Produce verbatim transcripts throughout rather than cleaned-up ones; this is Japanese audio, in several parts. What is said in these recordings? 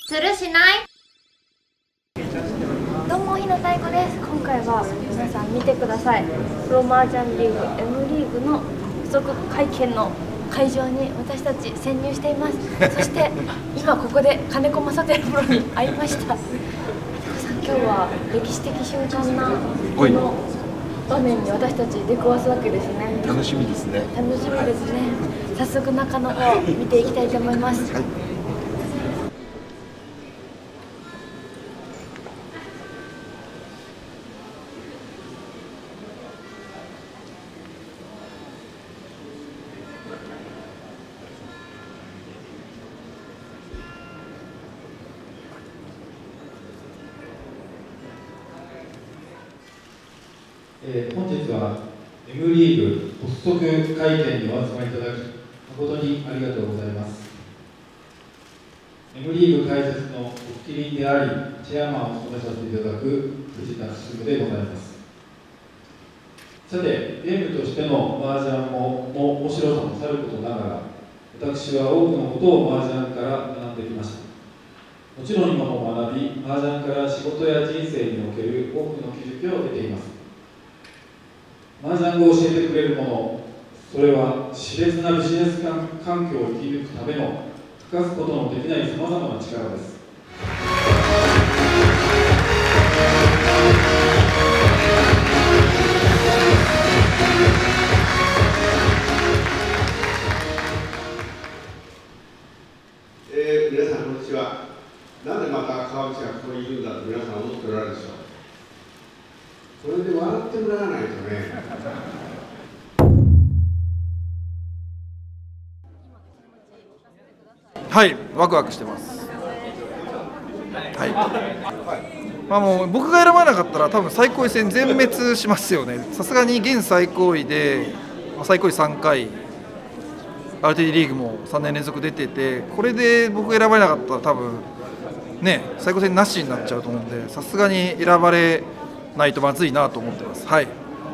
するしない。どうも、日野太鼓です。今回は皆さん見てください。プロマージャンリーグ エム リーグの付属会見の会場に私たち潜入しています。そして今ここで金子正輝プロに会いました。さん、今日は歴史的瞬間なこの場面に私たち出くわすわけですね。 楽しみですね。 楽しみですね。早速中の方見ていきたいと思います。はい。 えー、本日は エム リーグ発足会見にお集まりいただき誠にありがとうございます。 エム リーグ開設の発起人でありチェアマンを務めさせていただく藤田進でございます。さて、ゲームとしての麻雀もの面白さもさることながら、私は多くのことを麻雀から学んできました。もちろん今も学び、麻雀から仕事や人生における多くの気づきを得ています。麻雀を教えてくれるもの、それは熾烈なビジネス環境を生き抜くための欠かすことのできないさまざまな力です。 えー、皆さんこんにちは。なぜまた川口がここにいるんだと皆さん思っておられるでしょう。これで笑ってもらわないとね。 はい、ワクワクしてます。はい。まあもう僕が選ばなかったら多分最高位戦全滅しますよね。さすがに現最高位で最高位さんかい アールティーディー リーグもさんねん連続出てて、これで僕が選ばれなかったら多分ね最高戦なしになっちゃうと思うんで、さすがに選ばれないとまずいなと思ってます。はい。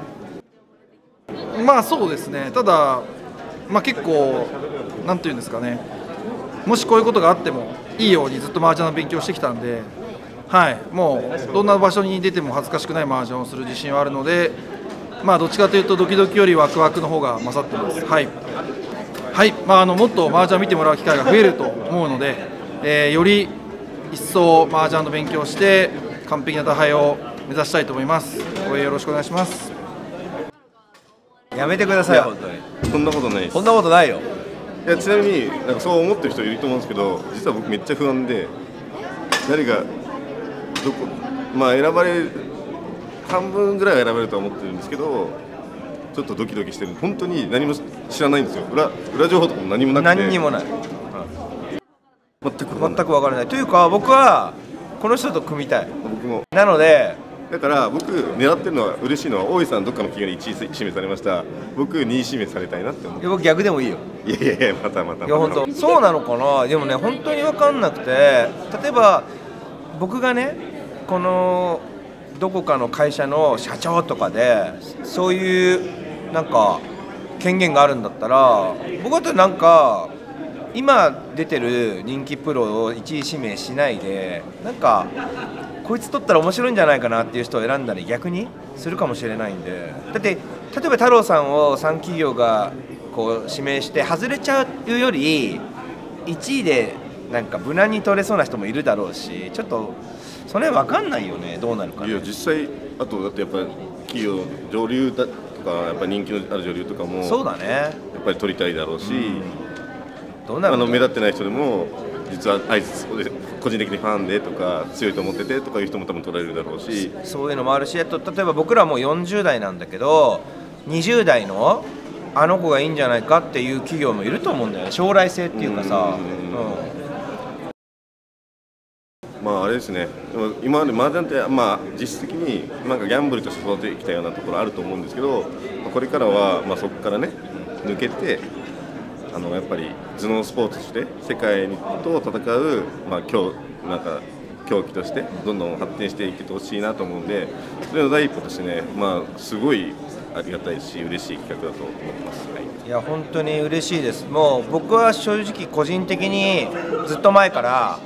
まあそうですね。ただまあ結構なんていうんですかね。もしこういうことがあってもいいようにずっと麻雀の勉強してきたんで、はい、もうどんな場所に出ても恥ずかしくない麻雀をする自信はあるので、まあどっちかというとドキドキよりワクワクの方が勝ってます。はい。はい。まああのもっと麻雀を見てもらう機会が増えると思うので、えー、より一層麻雀の勉強をして完璧な打敗を目指したいと思います。応援よろしくお願いします。 やめてください。本当に。 そんなことないです。 そんなことないよ。 いや、ちなみになんかそう思ってる人いると思うんですけど、実は僕めっちゃ不安で、誰がどこまあ選ばれる半分ぐらいは選ばれるとは思ってるんですけど、ちょっとドキドキしてる。本当に何も知らないんですよ。裏裏情報とかも何もなくて。 何にもない。 全く全く分からない。というか僕はこの人と組みたい。 僕も。 なので。 だから僕狙ってるのは嬉しいのは大井さんどっかの企業にいちい指名されました。僕にい指名されたいなって思う。 いや僕逆でもいいよ。 いやいやいやまたまた。 いや本当そうなのかな。でもね本当に分かんなくて、例えば僕がねこのどこかの会社の社長とかでそういうなんか権限があるんだったら、僕だったらなんか今出てる人気プロをいちい指名しないで、なんかこいつ取ったら面白いんじゃないかなっていう人を選んだり逆にするかもしれないんで、だって例えば太郎さんをさん企業がこう指名して外れちゃうよりいちいでなんか無難に取れそうな人もいるだろうし、ちょっとそれ分かんないよね、どうなるか、ね、 いや実際あとだってやっぱり企業上流だとかやっぱ人気のある女流とかもそうだねやっぱり取りたいだろうし、うん、 どうなるあの目立ってない人でも実はあいつ個人的にファンでとか強いと思っててとかいう人も多分取られるだろうし、 そういうのもあるし、あと例えば僕らもよんじゅう代なんだけどにじゅう代のあの子がいいんじゃないかっていう企業もいると思うんだよね、将来性っていうかさ。 まああれですね、今まで麻雀ってまあ実質的になんかギャンブルとして育ててきたようなところあると思うんですけど、これからはまあそこからね抜けて、あのやっぱり頭脳スポーツとして世界と戦う、まあ、競なんか競技としてどんどん発展していってほしいなと思うんで、それの第一歩としてね、まあ、すごいありがたいし嬉しい企画だと思ってます。はい、 いや本当に嬉しいです。もう僕は正直個人的にずっと前から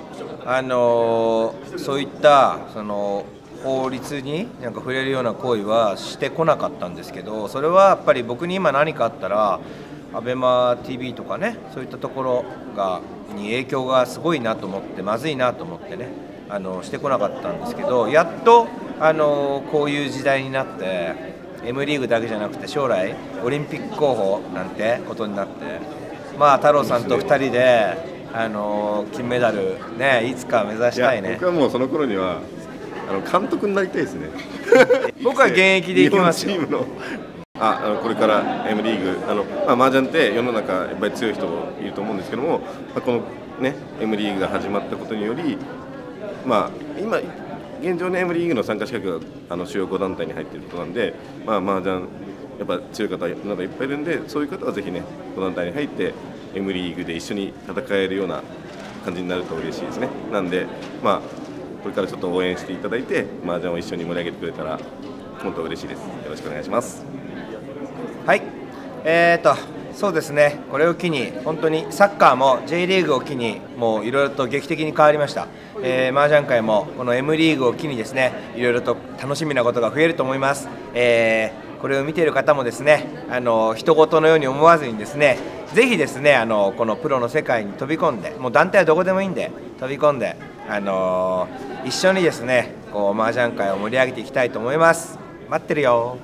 あのそういったその法律になんか触れるような行為はしてこなかったんですけど、それはやっぱり僕に今何かあったらアベマ ティーブイ とかね、そういったところがに影響がすごいなと思って、まずいなと思ってね、あのしてこなかったんですけど、やっとあのこういう時代になって M リーグだけじゃなくて将来オリンピック候補なんてことになって、まあ太郎さんとふたりであの金メダルね、いつか目指したいね。 いや僕はもうその頃にはあの監督になりたいですね。 僕は現役で行きますよ。 日本チームのああのこれから M リーグ、あの、まあ、麻雀って世の中やっぱり強い人いると思うんですけども、まあ、この、ね、M リーグが始まったことにより、まあ、今現状の M リーグの参加資格があの主要ご団体に入っていることなんで、まあ、麻雀やっぱ強い方などいっぱいいるんで、そういう方はぜひねご団体に入って M リーグで一緒に戦えるような感じになると嬉しいですね。なんで、まあ、これからちょっと応援していただいて麻雀を一緒に盛り上げてくれたら本当嬉しいです。よろしくお願いします。 はい、えーとそうですね、これを機に本当にサッカーも J リーグを機にもういろいろと劇的に変わりました。えー、麻雀界もこの M リーグを機にですね、いろいろと楽しみなことが増えると思います。えー、これを見ている方もですね、あの人事のように思わずにですね、ぜひですね、あのこのプロの世界に飛び込んで、もう団体はどこでもいいんで飛び込んで、あのー、一緒にですねこう麻雀界を盛り上げていきたいと思います。待ってるよ。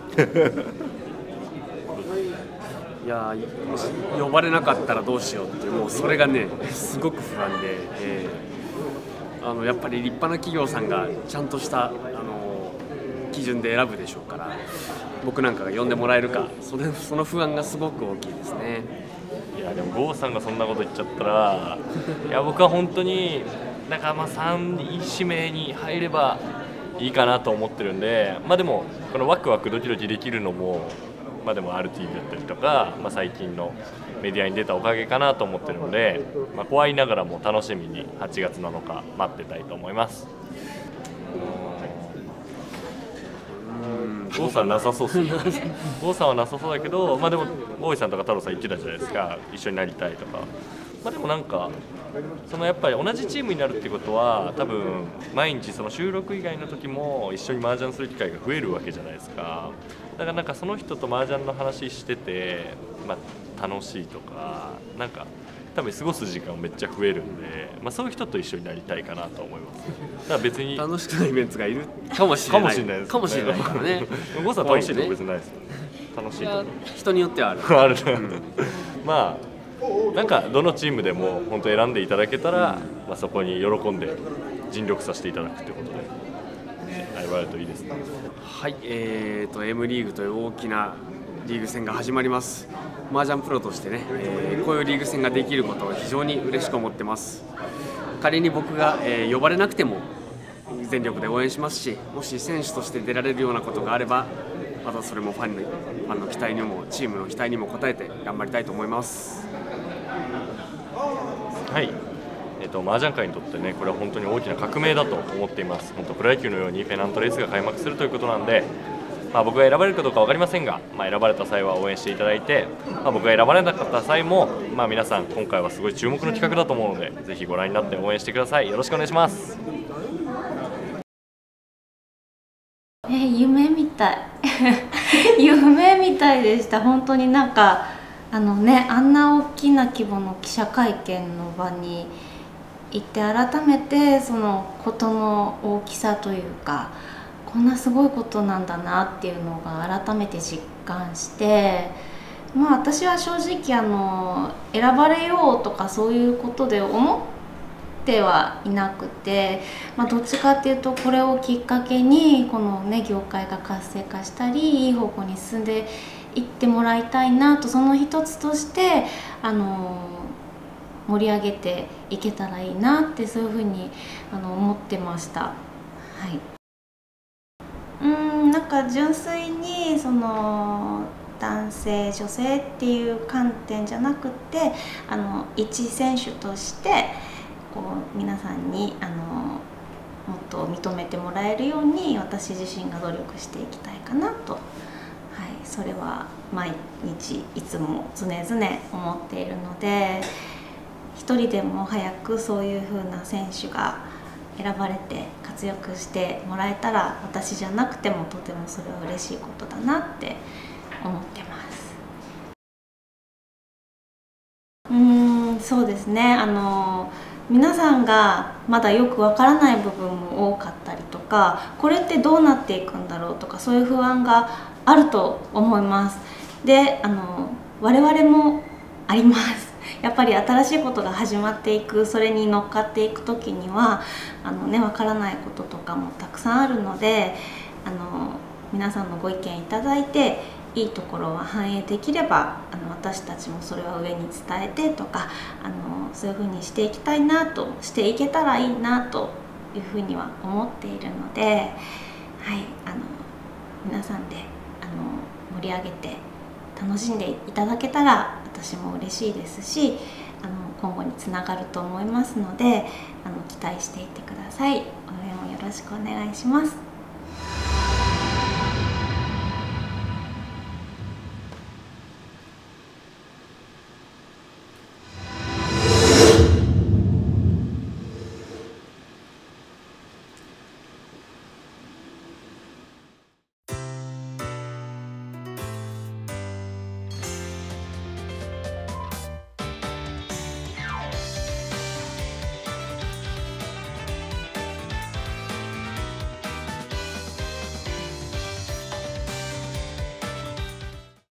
いや呼ばれなかったらどうしようっていう、もうそれがねすごく不安で、えー、あのやっぱり立派な企業さんがちゃんとしたあの基準で選ぶでしょうから、僕なんかが呼んでもらえるか、それその不安がすごく大きいですね。 いやでも郷さんがそんなこと言っちゃったら、いや僕は本当になんかまあさんい指名に入ればいいかなと思ってるんで、まあでもこのワクワクドキドキできるのも、まあでも アールティーブイ だったりとか、まあ、最近のメディアに出たおかげかなと思ってるので、まあ、怖いながらも楽しみにはちがつなのか待ってたいと思います。郷さんなさそうですね。郷さんはなさそうだけど、まあでも大井さんとか太郎さん言ってたじゃないですか、一緒になりたいとか。まあでもなんかそのやっぱり同じチームになるってことは、多分毎日その収録以外の時も一緒に麻雀する機会が増えるわけじゃないですか。だからなんかその人と麻雀の話してて、まあ、楽しいとかなんか多分過ごす時間めっちゃ増えるんで、まあ、そういう人と一緒になりたいかなと思います。だから別に楽しくないメンツがいるかもしれないかもしれないです、ね、 かもしれないからね。 郷さん楽しいとこ別にないですよね。楽しいとこ人によってはあるある、うん、まあなんかどのチームでも本当選んでいただけたら、まあ、そこに喜んで尽力させていただくということで選ばれるといいですね。 はい、えーと M リーグという大きなリーグ戦が始まります。麻雀プロとしてね、えー、こういうリーグ戦ができることを非常に嬉しく思ってます。仮に僕が、えー、呼ばれなくても全力で応援しますし、もし選手として出られるようなことがあれば、またそれもファンの、ファンの期待にもチームの期待にも応えて頑張りたいと思います。 はい、えーと、麻雀界にとってね、これは本当に大きな革命だと思っています。本当プロ野球のようにペナントレースが開幕するということなんで、まあ、僕が選ばれるかどうか分かりませんが、まあ、選ばれた際は応援していただいて、まあ、僕が選ばれなかった際も、まあ、皆さん今回はすごい注目の企画だと思うので、ぜひご覧になって応援してください。よろしくお願いします。 えー、夢みたい夢みたいでした。本当になんかあのね、あんな大きな規模の記者会見の場に行って改めてそのことの大きさというか、こんなすごいことなんだなっていうのが改めて実感して、まあ私は正直あの選ばれようとかそういうことで思ってはいなくて、まあ、どっちかっていうとこれをきっかけにこのね業界が活性化したりいい方向に進んでいってもらいたいなと、その一つとしてあの盛り上げていけたらいいなって、そういうふうにあの思ってました。はい。うーん、なんか純粋にその男性女性っていう観点じゃなくて、あの一選手としてこう皆さんにあのもっと認めてもらえるように私自身が努力していきたいかなと、はい、それは毎日いつも常々思っているので、一人でも早くそういう風な選手が選ばれて活躍してもらえたら、私じゃなくてもとてもそれは嬉しいことだなって思ってます。うーん、そうですね、あの皆さんがまだよくわからない部分も多かったりとか、これってどうなっていくんだろうとか、そういう不安があると思います。で、あの我々もあります。やっぱり新しいことが始まっていく、それに乗っかっていく時にはあのね、わからないこととかもたくさんあるので、あの皆さんのご意見いただいて、いいところは反映できれば、あの私たちもそれは上に伝えてとか、あのそういうふうにしていきたいなと、していけたらいいなというふうには思っているので、はい、あの皆さんであの盛り上げて楽しんでいただけたら私も嬉しいですし、あの今後につながると思いますので、あの期待していてください。応援をよろしくお願いします。